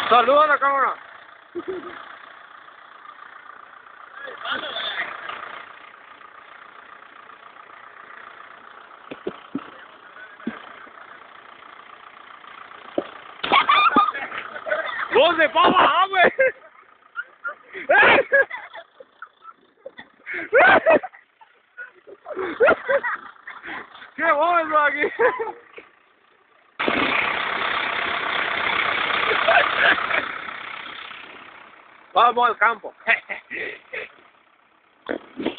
Saluda a la cámara. ¿Dónde va a bajar, güey? ¡Qué bueno aquí! Vamos al campo.